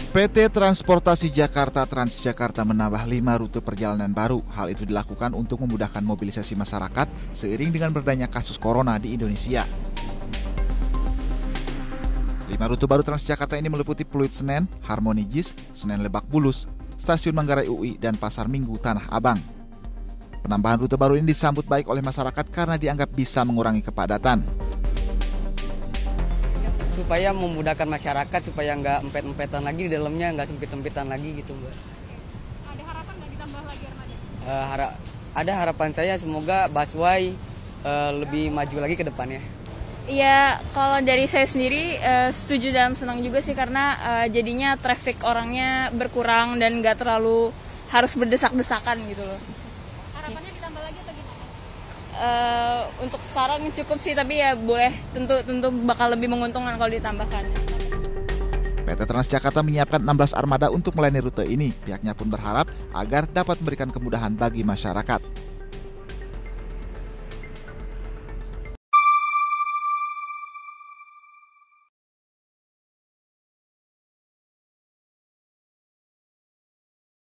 PT Transportasi Jakarta Transjakarta menambah 5 rute perjalanan baru. Hal itu dilakukan untuk memudahkan mobilisasi masyarakat seiring dengan berdanya kasus corona di Indonesia. 5 rute baru Transjakarta ini meliputi Pluit Senen, Harmoni JIS, Senen Lebak Bulus, Stasiun Manggarai UI, dan Pasar Minggu Tanah Abang. Penambahan rute baru ini disambut baik oleh masyarakat karena dianggap bisa mengurangi kepadatan. Supaya memudahkan masyarakat, supaya nggak empet-empetan lagi di dalamnya, nggak sempit-sempitan lagi gitu, Mbak. Ada harapan nggak ditambah lagi armada? Ada harapan saya semoga busway lebih maju lagi ke depannya. Ya, kalau dari saya sendiri setuju dan senang juga sih karena jadinya traffic orangnya berkurang dan nggak terlalu harus berdesak-desakan gitu loh. Harapannya ditambah lagi atau gimana? Untuk sekarang cukup sih, tapi ya boleh tentu bakal lebih menguntungkan kalau ditambahkan. PT Transjakarta menyiapkan 16 armada untuk melayani rute ini. Pihaknya pun berharap agar dapat memberikan kemudahan bagi masyarakat.